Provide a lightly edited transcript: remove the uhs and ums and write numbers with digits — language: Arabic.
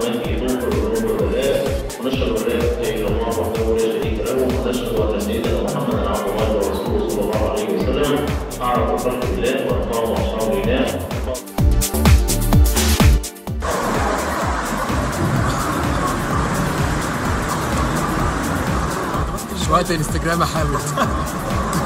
برحمته نغفر الذنوب والآثام ونشهد أن لا إله إلا الله وحده لا شريك له ونشهد أن سيدنا محمدا عبد الله ورسوله صلى الله عليه وسلم أعرف خلق الله وأرحام أصحاب الله. شوية انستجرام يا حامد.